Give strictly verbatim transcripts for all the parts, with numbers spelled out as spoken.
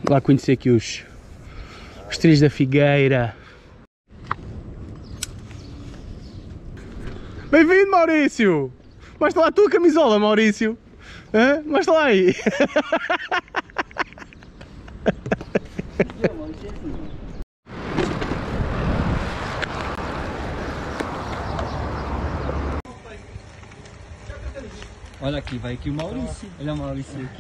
lá conhecer aqui os, os trilhos da Figueira. Bem-vindo, Maurício! Mostra lá a tua camisola, Maurício! Hã? Mostra lá aí! Olha aqui, vai aqui o Maurício. Olha o Maurício aqui.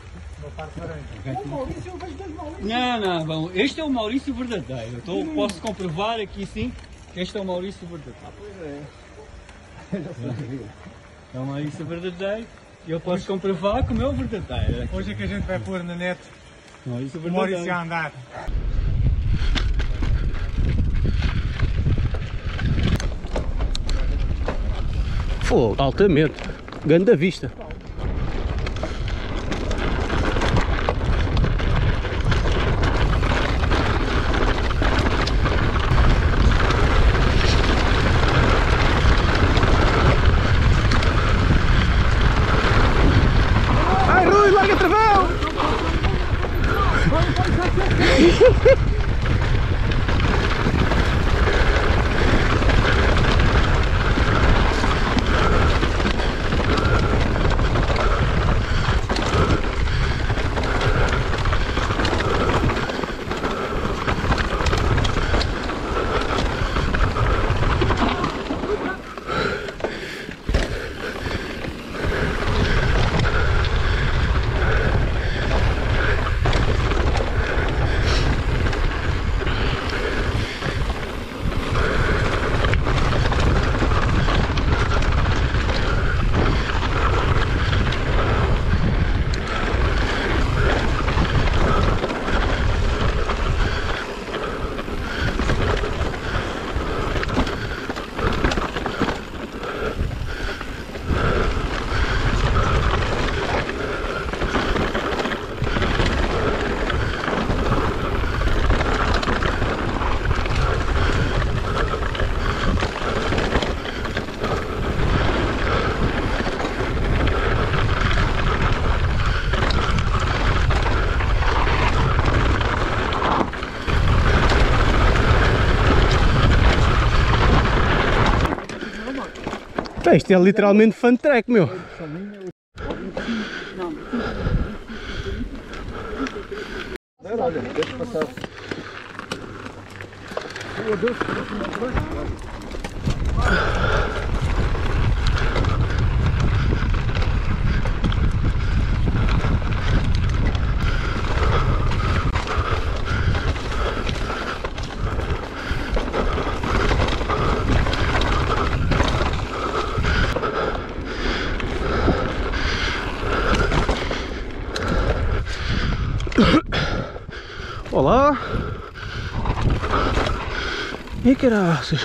Não, não, bom, este é o Maurício verdadeiro. Então, posso comprovar aqui sim que este é o Maurício verdadeiro. Ah, pois é. É o Maurício verdadeiro. E eu posso comprovar como é o verdadeiro. Aqui. Hoje é que a gente vai pôr na net Maurício o Maurício a andar. Fogo, altamente. Grande da vista. Ai, Rui, larga travão! Isto é literalmente fun track, meu. Olha, deixa passar. Olá! E caraças!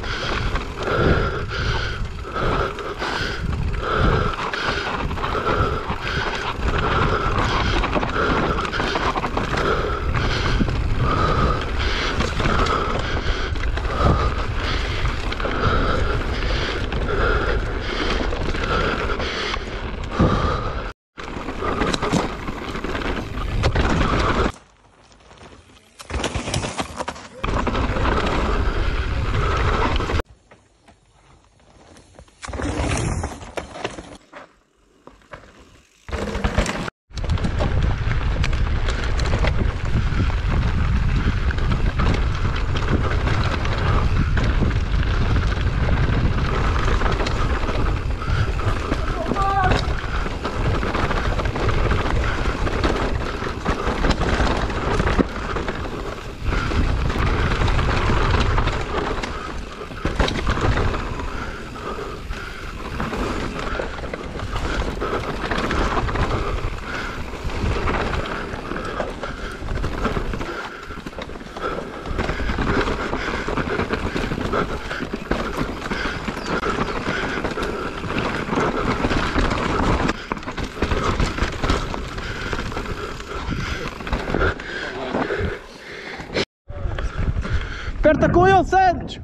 Aperta com ele, Santos!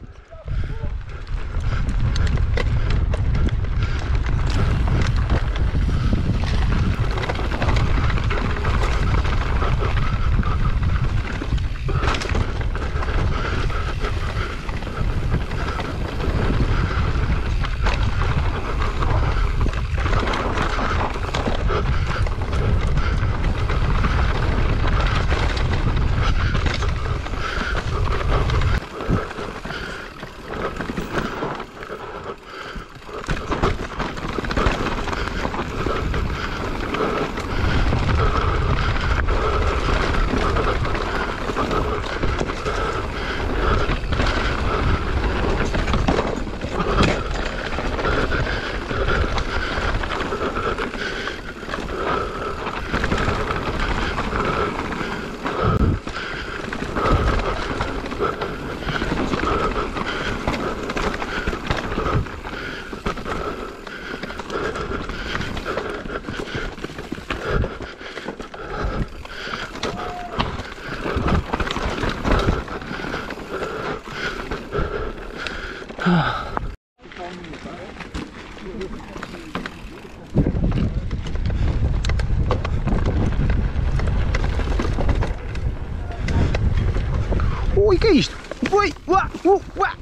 ui, uá, uh, uá.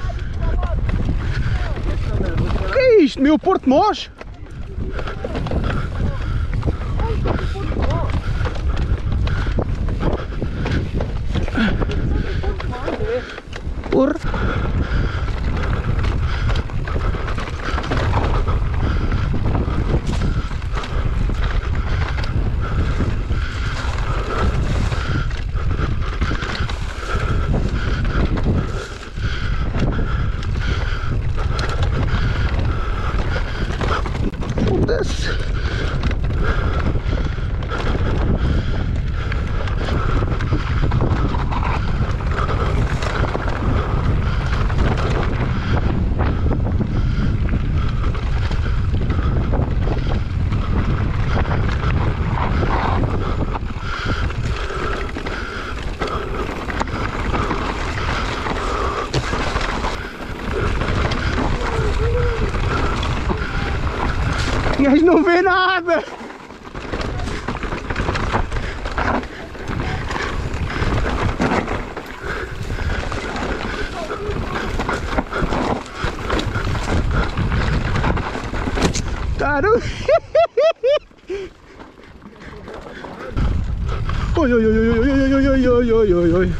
Que é isto, meu Porto Mós? Porra. Foda-se. O gajo não vê nada! Taru! Oi, oi, oi, oi, oi, oi, oi, oi, oi, oi, oi.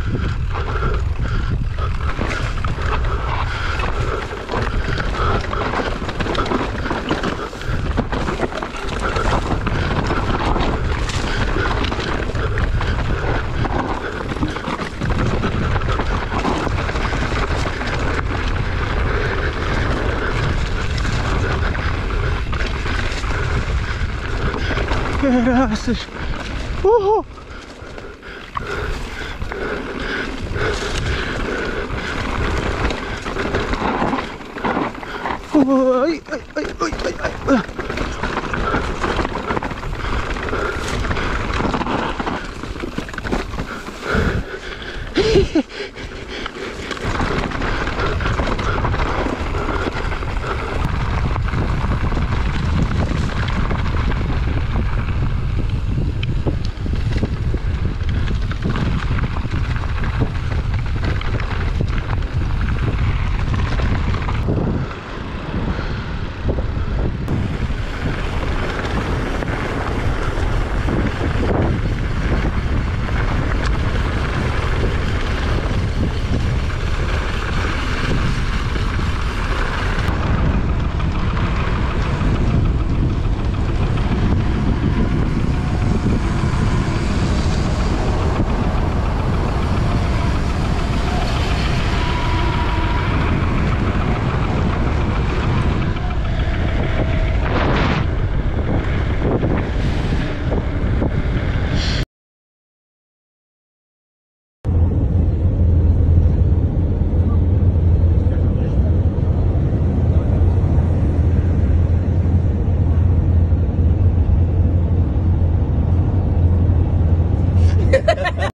Graças! Uhul! Ai, ai, ai, ai, ai, ai.